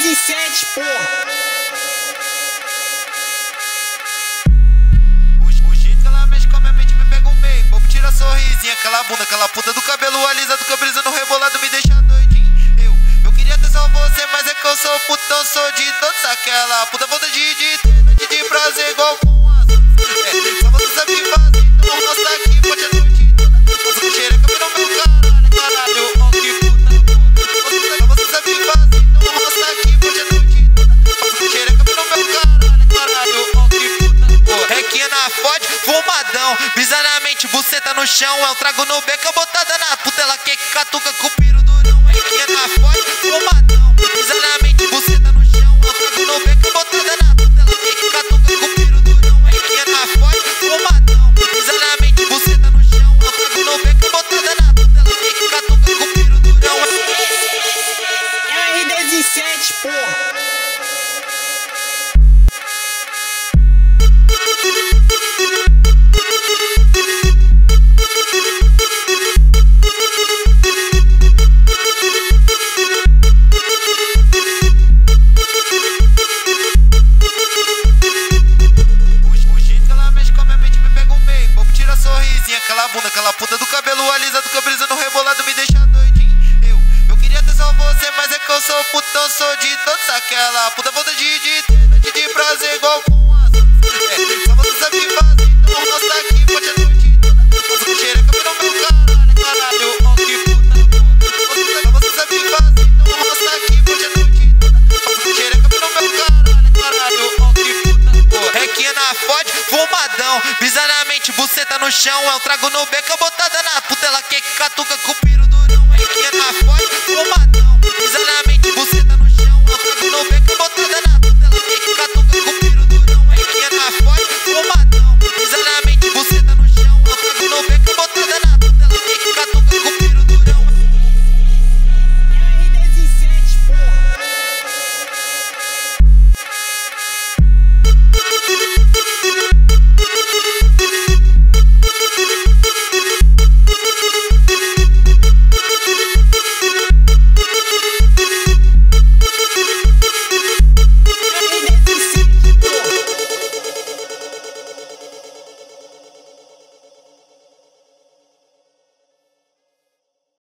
R17, porra. O jeito que ela mexe com a minha mente me pega um meio. Bobo tira sorrisinho, aquela bunda, aquela puta do cabelo alisado, com a brisa no rebolado me deixa doidinho. Eu queria ter só você, mas é que eu sou putão, sou de todos aquela puta volta de prazer igual com asa. Só você sabe fazer, então mostra aqui, pode a noite toda. Nossa, com xereca virou meu caralho, ó que puta boa. Só você sabe fazer, então mostra aqui, pode a noite toda. Nossa, com xereca virou meu caralho, ó que puta boa. Requinha na foto, fumadão, brisa na mente, buceta no chão. É um trago no beco, botada na puta, ela quer que catuca com o piro durão. Requinha na foto, fumadão, brisa na mente, buceta no chão. É um trago no beco, botada na puta, ela quer que catuca com o piro durão. Requinha na foto, fumadão, brisa na mente, buceta no chão. É um trago no beco, botada na puta, ela quer que catuca com o piro durão. R17, porra. Aquela bunda, aquela puta do cabelo alisado, com a brisa no rebolado me deixa doidinho. Eu queria ter só você, mas é que eu sou putão, sou de todos aquela puta volta de prazer igual com asa. Só você sabe fazer, então mostra aqui, pode a noite toda. Nossa, com xereca virou meu caralho, ó que puta boa. Só você sabe fazer, então mostra aqui, pode a noite toda. Nossa, com xereca virou meu caralho, ó que puta boa. Requinha na foto, fumadão, brisa na mente, buceta no chão. É um trago no beco, botada na puta, ela quer que catuca com o piro.